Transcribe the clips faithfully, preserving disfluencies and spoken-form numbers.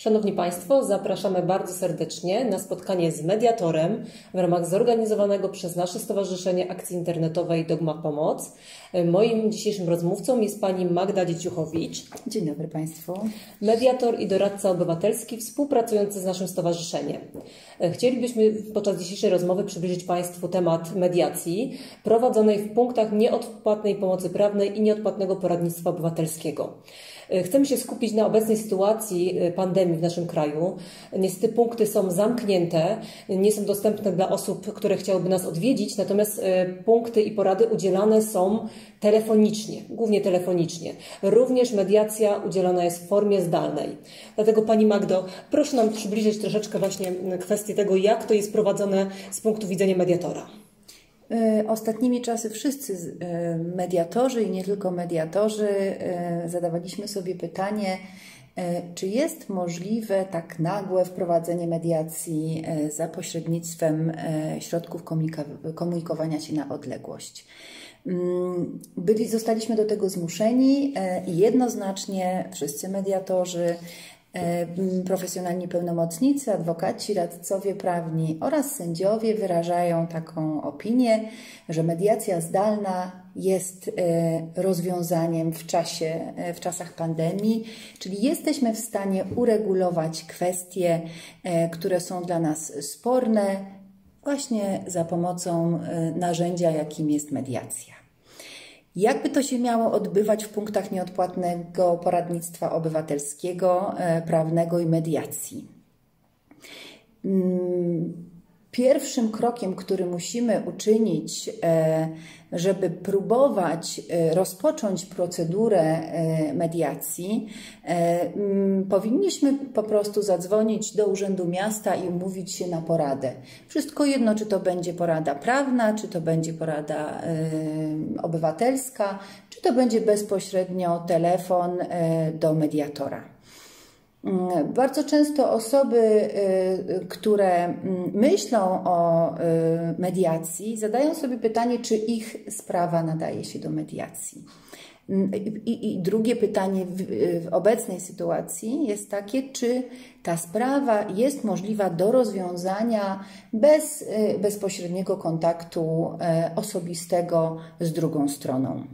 Szanowni Państwo, zapraszamy bardzo serdecznie na spotkanie z mediatorem w ramach zorganizowanego przez nasze Stowarzyszenie Akcji Internetowej Dogma Pomoc. Moim dzisiejszym rozmówcą jest pani Magda Dzieciuchowicz. Dzień dobry Państwu. Mediator i doradca obywatelski współpracujący z naszym stowarzyszeniem. Chcielibyśmy podczas dzisiejszej rozmowy przybliżyć Państwu temat mediacji prowadzonej w punktach nieodpłatnej pomocy prawnej i nieodpłatnego poradnictwa obywatelskiego. Chcemy się skupić na obecnej sytuacji pandemii w naszym kraju. Niestety punkty są zamknięte, nie są dostępne dla osób, które chciałyby nas odwiedzić, natomiast punkty i porady udzielane są telefonicznie, głównie telefonicznie. Również mediacja udzielana jest w formie zdalnej. Dlatego Pani Magdo, proszę nam przybliżyć troszeczkę właśnie kwestię tego, jak to jest prowadzone z punktu widzenia mediatora. Ostatnimi czasy wszyscy mediatorzy i nie tylko mediatorzy zadawaliśmy sobie pytanie, czy jest możliwe tak nagłe wprowadzenie mediacji za pośrednictwem środków komunikowania się na odległość. Byli, zostaliśmy do tego zmuszeni i jednoznacznie wszyscy mediatorzy, profesjonalni pełnomocnicy, adwokaci, radcowie prawni oraz sędziowie wyrażają taką opinię, że mediacja zdalna jest rozwiązaniem w czasie, w czasach pandemii, czyli jesteśmy w stanie uregulować kwestie, które są dla nas sporne, właśnie za pomocą narzędzia, jakim jest mediacja. Jakby to się miało odbywać w punktach nieodpłatnego poradnictwa obywatelskiego, prawnego i mediacji? Pierwszym krokiem, który musimy uczynić, żeby próbować rozpocząć procedurę mediacji, powinniśmy po prostu zadzwonić do Urzędu Miasta i umówić się na poradę. Wszystko jedno, czy to będzie porada prawna, czy to będzie porada obywatelska, czy to będzie bezpośrednio telefon do mediatora. Bardzo często osoby, które myślą o mediacji, zadają sobie pytanie, czy ich sprawa nadaje się do mediacji. I, i drugie pytanie w, w obecnej sytuacji jest takie, czy ta sprawa jest możliwa do rozwiązania bez bezpośredniego kontaktu osobistego z drugą stroną.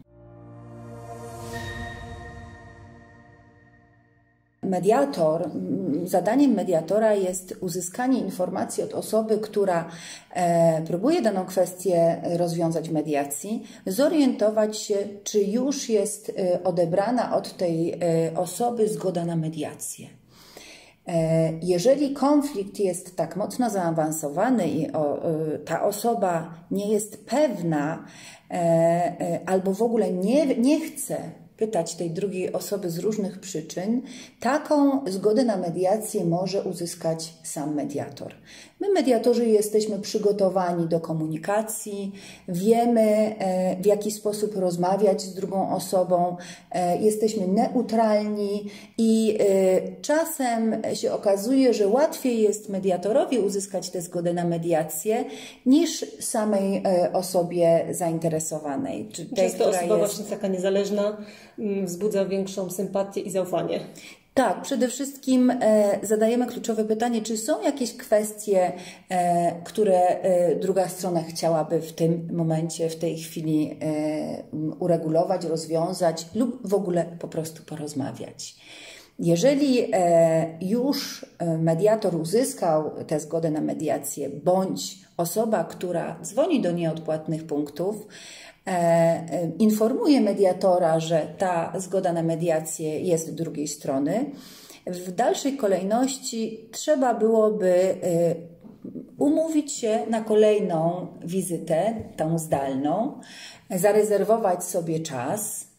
Mediator, zadaniem mediatora jest uzyskanie informacji od osoby, która e, próbuje daną kwestię rozwiązać w mediacji, zorientować się, czy już jest e, odebrana od tej e, osoby zgoda na mediację. E, jeżeli konflikt jest tak mocno zaawansowany i o, e, ta osoba nie jest pewna e, e, albo w ogóle nie, nie chce pytać tej drugiej osoby z różnych przyczyn, taką zgodę na mediację może uzyskać sam mediator. My, mediatorzy, jesteśmy przygotowani do komunikacji, wiemy, w jaki sposób rozmawiać z drugą osobą, jesteśmy neutralni i czasem się okazuje, że łatwiej jest mediatorowi uzyskać tę zgodę na mediację niż samej osobie zainteresowanej. Czy tej, Często która osoba jest... właśnie taka niezależna wzbudza większą sympatię i zaufanie. Tak, przede wszystkim e, zadajemy kluczowe pytanie, czy są jakieś kwestie, e, które e, druga strona chciałaby w tym momencie, w tej chwili e, uregulować, rozwiązać lub w ogóle po prostu porozmawiać. Jeżeli e, już mediator uzyskał tę zgodę na mediację, bądź osoba, która dzwoni do nieodpłatnych punktów, informuje mediatora, że ta zgoda na mediację jest z drugiej strony, w dalszej kolejności trzeba byłoby umówić się na kolejną wizytę, tą zdalną, zarezerwować sobie czas.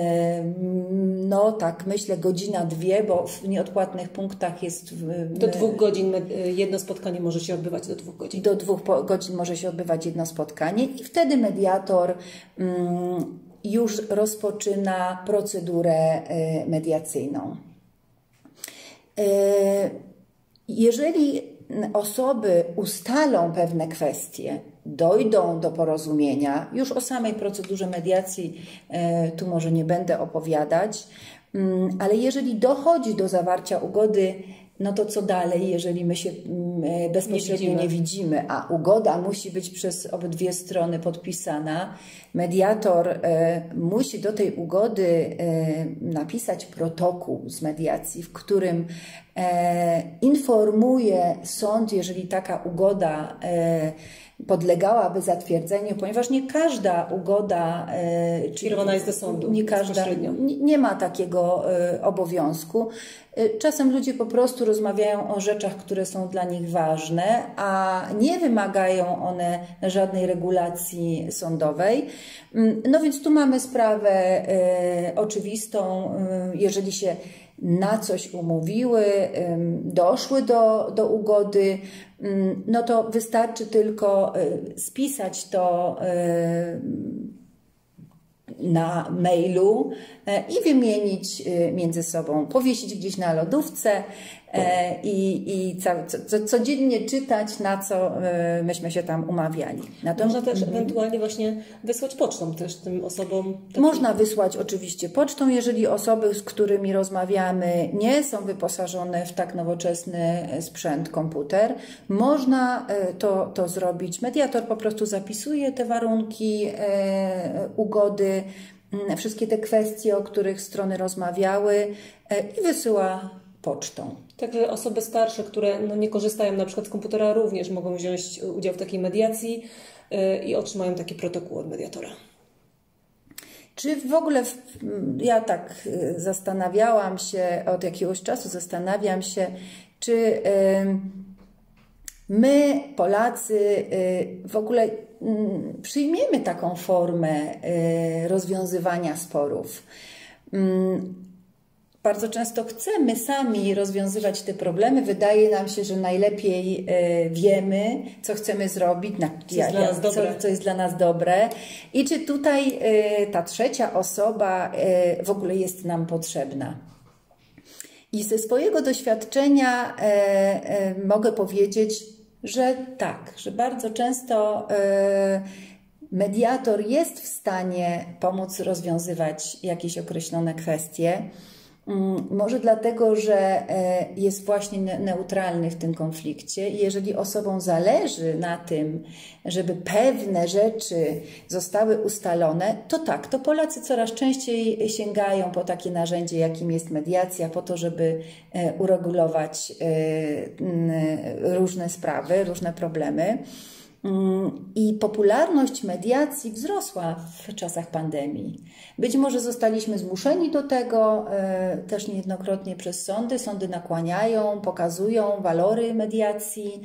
No tak, myślę godzina, dwie, bo w nieodpłatnych punktach jest... Do dwóch godzin jedno spotkanie może się odbywać, do dwóch godzin. Do dwóch godzin może się odbywać jedno spotkanie i wtedy mediator już rozpoczyna procedurę mediacyjną. Jeżeli osoby ustalą pewne kwestie, dojdą do porozumienia, już o samej procedurze mediacji tu może nie będę opowiadać, ale jeżeli dochodzi do zawarcia ugody no to co dalej, jeżeli my się bezpośrednio nie widzimy, nie widzimy, a ugoda musi być przez obydwie strony podpisana. Mediator e, musi do tej ugody e, napisać protokół z mediacji, w którym e, informuje sąd, jeżeli taka ugoda e, podlegałaby zatwierdzeniu, ponieważ nie każda ugoda e, kierowana jest do sądu. Nie każda, nie, nie ma takiego e, obowiązku. E, czasem ludzie po prostu rozmawiają o rzeczach, które są dla nich ważne, a nie wymagają one żadnej regulacji sądowej. No więc tu mamy sprawę e, oczywistą, e, jeżeli się na coś umówiły, doszły do, do ugody, no to wystarczy tylko spisać to na mailu i wymienić między sobą, powiesić gdzieś na lodówce i, i ca, co, codziennie czytać, na co myśmy się tam umawiali. Natomiast można też ewentualnie właśnie wysłać pocztą też tym osobom. Taki... Można wysłać oczywiście pocztą, jeżeli osoby, z którymi rozmawiamy, nie są wyposażone w tak nowoczesny sprzęt, komputer. Można to, to zrobić. Mediator po prostu zapisuje te warunki e, ugody, wszystkie te kwestie, o których strony rozmawiały e, i wysyła pocztą. Także osoby starsze, które no nie korzystają na przykład z komputera, również mogą wziąć udział w takiej mediacji yy, i otrzymają taki protokół od mediatora. Czy w ogóle, w, ja tak zastanawiałam się, od jakiegoś czasu zastanawiam się, czy yy, my, Polacy, yy, w ogóle yy, przyjmiemy taką formę yy, rozwiązywania sporów. Yy, Bardzo często chcemy sami rozwiązywać te problemy. Wydaje nam się, że najlepiej e, wiemy, co chcemy zrobić, na, co, jest ja, co, co jest dla nas dobre. I czy tutaj e, ta trzecia osoba e, w ogóle jest nam potrzebna. I ze swojego doświadczenia e, e, mogę powiedzieć, że tak, że bardzo często e, mediator jest w stanie pomóc rozwiązywać jakieś określone kwestie. Może dlatego, że jest właśnie neutralny w tym konflikcie i jeżeli osobom zależy na tym, żeby pewne rzeczy zostały ustalone, to tak, to Polacy coraz częściej sięgają po takie narzędzie, jakim jest mediacja, po to, żeby uregulować różne sprawy, różne problemy. I popularność mediacji wzrosła w czasach pandemii. Być może zostaliśmy zmuszeni do tego też niejednokrotnie przez sądy. Sądy nakłaniają, pokazują walory mediacji.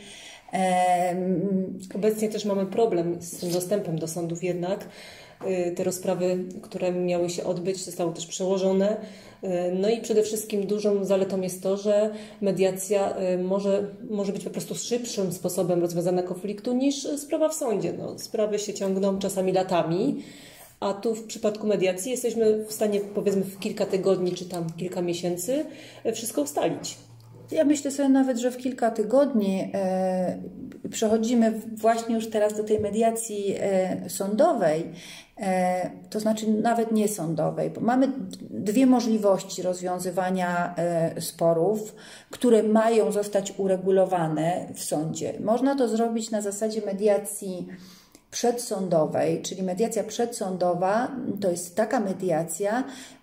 Obecnie też mamy problem z tym dostępem do sądów jednak. Te rozprawy, które miały się odbyć, zostały też przełożone. No i przede wszystkim dużą zaletą jest to, że mediacja może, może być po prostu szybszym sposobem rozwiązania konfliktu niż sprawa w sądzie. No, sprawy się ciągną czasami latami, a tu w przypadku mediacji jesteśmy w stanie, powiedzmy, w kilka tygodni czy tam kilka miesięcy wszystko ustalić. Ja myślę sobie nawet, że w kilka tygodni e, przechodzimy właśnie już teraz do tej mediacji e, sądowej, e, to znaczy nawet nie sądowej, bo mamy dwie możliwości rozwiązywania e, sporów, które mają zostać uregulowane w sądzie. Można to zrobić na zasadzie mediacji przedsądowej, czyli mediacja przedsądowa to jest taka mediacja,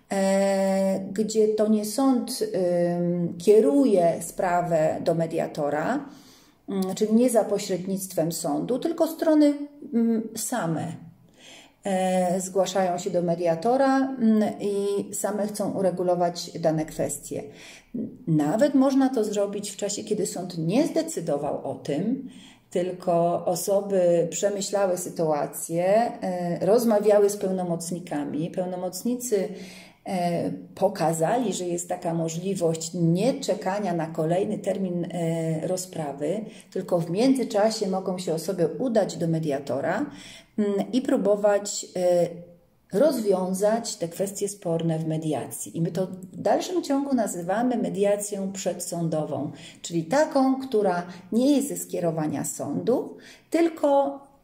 gdzie to nie sąd kieruje sprawę do mediatora, czyli nie za pośrednictwem sądu, tylko strony same zgłaszają się do mediatora i same chcą uregulować dane kwestie. Nawet można to zrobić w czasie, kiedy sąd nie zdecydował o tym, tylko osoby przemyślały sytuację, rozmawiały z pełnomocnikami. Pełnomocnicy pokazali, że jest taka możliwość nie czekania na kolejny termin rozprawy, tylko w międzyczasie mogą się osoby udać do mediatora i próbować rozwiązać te kwestie sporne w mediacji. I my to w dalszym ciągu nazywamy mediacją przedsądową, czyli taką, która nie jest ze skierowania sądu, tylko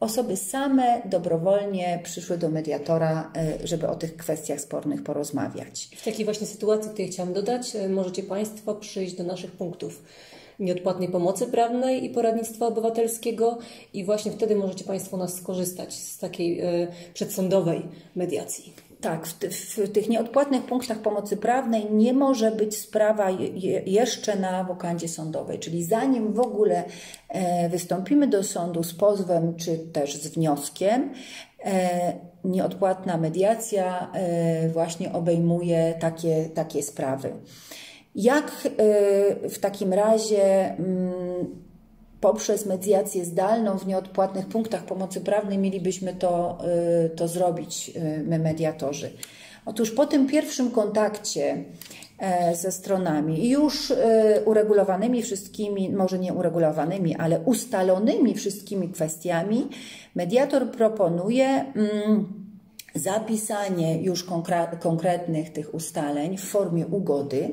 osoby same dobrowolnie przyszły do mediatora, żeby o tych kwestiach spornych porozmawiać. W takiej właśnie sytuacji, tutaj chciałam dodać, możecie Państwo przyjść do naszych punktów nieodpłatnej pomocy prawnej i poradnictwa obywatelskiego i właśnie wtedy możecie Państwo u nas skorzystać z takiej y, przedsądowej mediacji. Tak, w, w tych nieodpłatnych punktach pomocy prawnej nie może być sprawa je, jeszcze na wokandzie sądowej, czyli zanim w ogóle e, wystąpimy do sądu z pozwem czy też z wnioskiem, e, nieodpłatna mediacja e, właśnie obejmuje takie, takie sprawy. Jak e, w takim razie m, poprzez mediację zdalną w nieodpłatnych punktach pomocy prawnej mielibyśmy to, to zrobić, my mediatorzy? Otóż po tym pierwszym kontakcie ze stronami, już uregulowanymi wszystkimi, może nie uregulowanymi, ale ustalonymi wszystkimi kwestiami, mediator proponuje zapisanie już konkretnych tych ustaleń w formie ugody.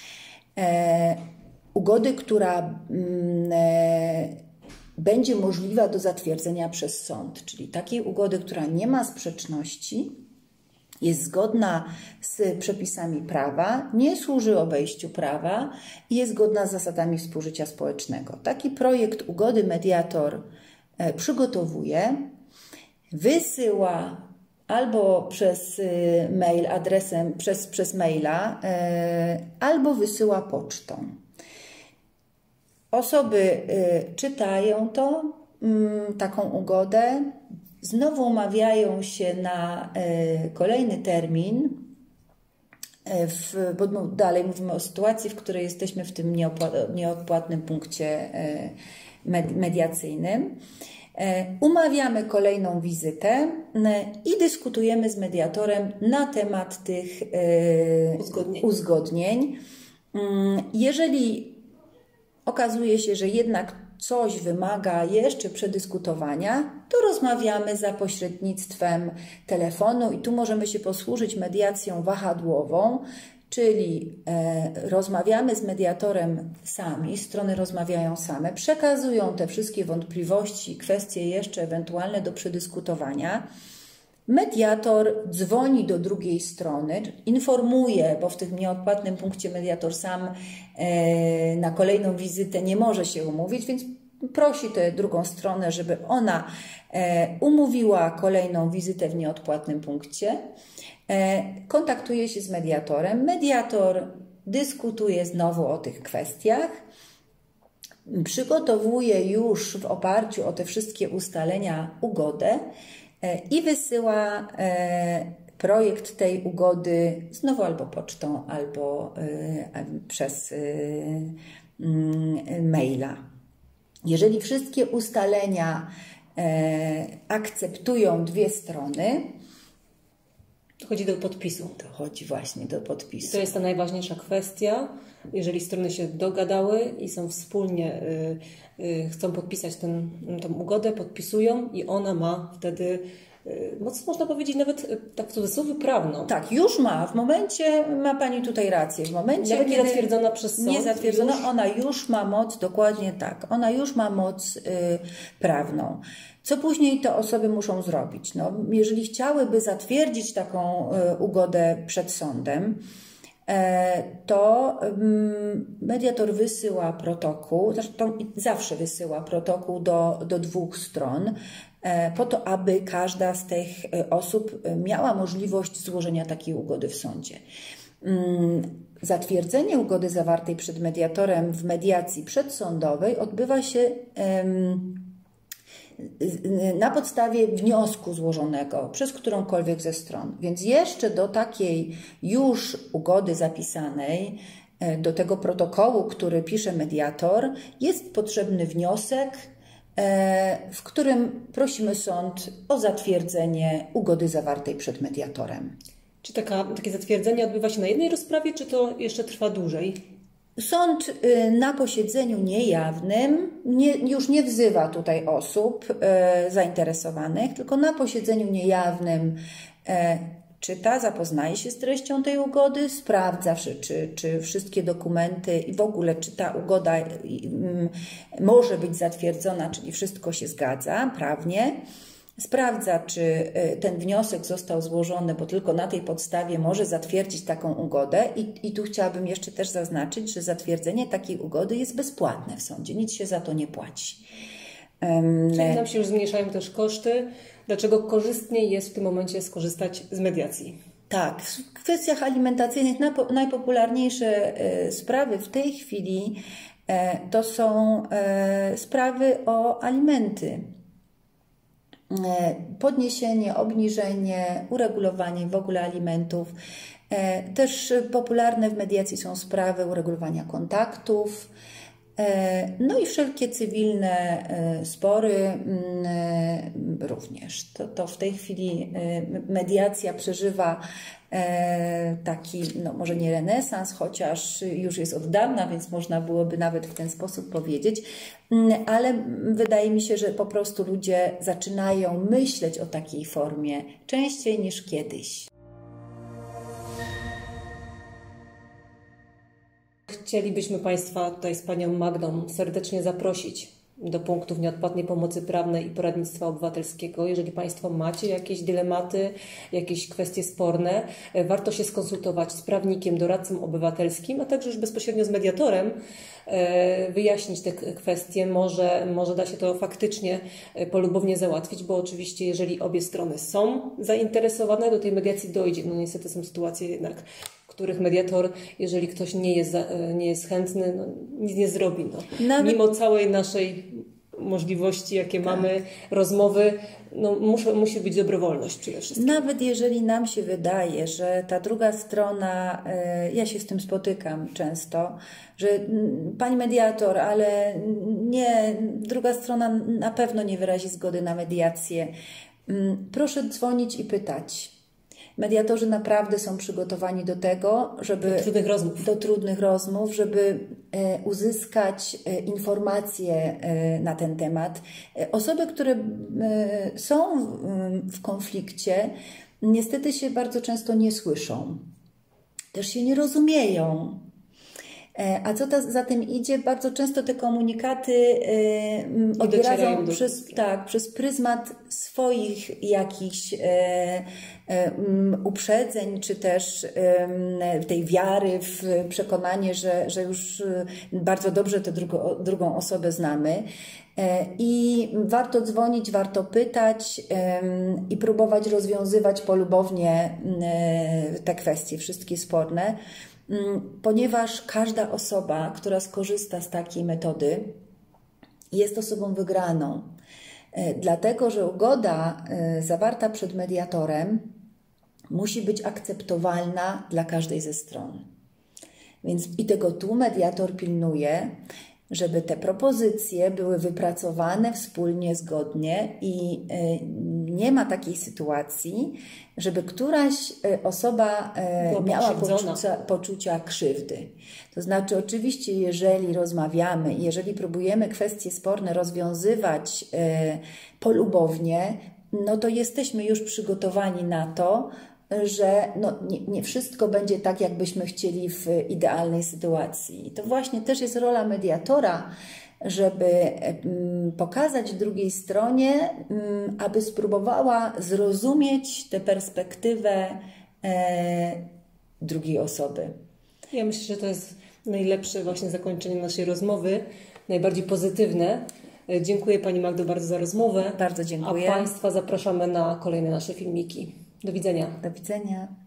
Ugody, która będzie możliwa do zatwierdzenia przez sąd, czyli takiej ugody, która nie ma sprzeczności, jest zgodna z przepisami prawa, nie służy obejściu prawa i jest zgodna z zasadami współżycia społecznego. Taki projekt ugody mediator przygotowuje, wysyła albo przez mail adresem, przez, przez maila, albo wysyła pocztą. Osoby y, czytają to, y, taką ugodę, znowu umawiają się na y, kolejny termin, y, w, bo dalej mówimy o sytuacji, w której jesteśmy w tym nieodpłatnym punkcie y, med, mediacyjnym. Y, umawiamy kolejną wizytę y, i dyskutujemy z mediatorem na temat tych y, uzgodnień. uzgodnień. Y, jeżeli okazuje się, że jednak coś wymaga jeszcze przedyskutowania, to rozmawiamy za pośrednictwem telefonu i tu możemy się posłużyć mediacją wahadłową, czyli e, rozmawiamy z mediatorem sami, strony rozmawiają same, przekazują te wszystkie wątpliwości, kwestie jeszcze ewentualne do przedyskutowania. Mediator dzwoni do drugiej strony, informuje, bo w tym nieodpłatnym punkcie mediator sam e, na kolejną wizytę nie może się umówić, więc prosi tę drugą stronę, żeby ona e, umówiła kolejną wizytę w nieodpłatnym punkcie. E, kontaktuje się z mediatorem. Mediator dyskutuje znowu o tych kwestiach. Przygotowuje już w oparciu o te wszystkie ustalenia ugodę i wysyła projekt tej ugody znowu albo pocztą, albo przez maila. Jeżeli wszystkie ustalenia akceptują dwie strony, dochodzi do podpisu. Dochodzi właśnie do podpisu. To jest ta najważniejsza kwestia. Jeżeli strony się dogadały i są wspólnie, y, y, chcą podpisać ten, tę ugodę, podpisują i ona ma wtedy, y, moc można powiedzieć nawet y, tak w cudzysłowie prawną. Tak, już ma. W momencie, ma Pani tutaj rację, w momencie, nawet nie kiedy zatwierdzona przez sąd. Nie zatwierdzona, już... ona już ma moc, dokładnie tak, ona już ma moc y, prawną. Co później te osoby muszą zrobić? No, jeżeli chciałyby zatwierdzić taką y, ugodę przed sądem, to mediator wysyła protokół, zresztą zawsze wysyła protokół do, do dwóch stron, po to, aby każda z tych osób miała możliwość złożenia takiej ugody w sądzie. Zatwierdzenie ugody zawartej przed mediatorem w mediacji przedsądowej odbywa się na podstawie wniosku złożonego przez którąkolwiek ze stron. Więc jeszcze do takiej już ugody zapisanej, do tego protokołu, który pisze mediator, jest potrzebny wniosek, w którym prosimy sąd o zatwierdzenie ugody zawartej przed mediatorem. Czy taka, takie zatwierdzenie odbywa się na jednej rozprawie, czy to jeszcze trwa dłużej? Sąd na posiedzeniu niejawnym nie, już nie wzywa tutaj osób e, zainteresowanych, tylko na posiedzeniu niejawnym e, czyta, zapoznaje się z treścią tej ugody, sprawdza, czy, czy wszystkie dokumenty i w ogóle czy ta ugoda może być zatwierdzona, czyli wszystko się zgadza prawnie. Sprawdza, czy ten wniosek został złożony, bo tylko na tej podstawie może zatwierdzić taką ugodę. I, i tu chciałabym jeszcze też zaznaczyć, że zatwierdzenie takiej ugody jest bezpłatne w sądzie, nic się za to nie płaci. Czyli nam się już zmniejszają też koszty. Dlaczego korzystniej jest w tym momencie skorzystać z mediacji? Tak, w kwestiach alimentacyjnych najpopularniejsze sprawy w tej chwili to są sprawy o alimenty. Podniesienie, obniżenie, uregulowanie w ogóle alimentów. Też popularne w mediacji są sprawy uregulowania kontaktów. No i wszelkie cywilne spory również. To, to w tej chwili mediacja przeżywa taki, no może nie renesans, chociaż już jest od dawna, więc można byłoby nawet w ten sposób powiedzieć, ale wydaje mi się, że po prostu ludzie zaczynają myśleć o takiej formie częściej niż kiedyś. Chcielibyśmy Państwa tutaj z Panią Magdą serdecznie zaprosić do punktów nieodpłatnej pomocy prawnej i poradnictwa obywatelskiego. Jeżeli Państwo macie jakieś dylematy, jakieś kwestie sporne, warto się skonsultować z prawnikiem, doradcą obywatelskim, a także już bezpośrednio z mediatorem, wyjaśnić te kwestie. Może, może da się to faktycznie polubownie załatwić, bo oczywiście jeżeli obie strony są zainteresowane, do tej mediacji dojdzie. No niestety są sytuacje jednak, w których mediator, jeżeli ktoś nie jest, nie jest chętny, no, nic nie zrobi. No. Nawet... Mimo całej naszej możliwości, jakie tak. mamy, rozmowy, no, muszę, musi być dobrowolność przede wszystkim. Nawet jeżeli nam się wydaje, że ta druga strona, ja się z tym spotykam często, że pani mediator, ale nie, druga strona na pewno nie wyrazi zgody na mediację. Proszę dzwonić i pytać. Mediatorzy naprawdę są przygotowani do tego, żeby do trudnych rozmów, do trudnych rozmów żeby uzyskać informacje na ten temat. Osoby, które są w konflikcie, niestety się bardzo często nie słyszą, też się nie rozumieją. A co ta, za tym idzie? Bardzo często te komunikaty y, odbierają przez, tak, przez pryzmat swoich jakichś y, y, uprzedzeń, czy też y, tej wiary w przekonanie, że, że już bardzo dobrze tę drugo, drugą osobę znamy. I warto dzwonić, warto pytać i próbować rozwiązywać polubownie te kwestie, wszystkie sporne, ponieważ każda osoba, która skorzysta z takiej metody, jest osobą wygraną. Dlatego, że ugoda zawarta przed mediatorem musi być akceptowalna dla każdej ze stron. Więc i tego tu mediator pilnuje, żeby te propozycje były wypracowane wspólnie, zgodnie i nie ma takiej sytuacji, żeby któraś osoba miała poczucia, poczucia krzywdy. To znaczy oczywiście, jeżeli rozmawiamy, jeżeli próbujemy kwestie sporne rozwiązywać polubownie, no to jesteśmy już przygotowani na to, że no, nie, nie wszystko będzie tak, jakbyśmy chcieli w idealnej sytuacji. I to właśnie też jest rola mediatora, żeby pokazać drugiej stronie, aby spróbowała zrozumieć tę perspektywę drugiej osoby. Ja myślę, że to jest najlepsze właśnie zakończenie naszej rozmowy, najbardziej pozytywne. Dziękuję Pani Magdo bardzo za rozmowę. Bardzo dziękuję. A Państwa zapraszamy na kolejne nasze filmiki. Do widzenia. Do widzenia.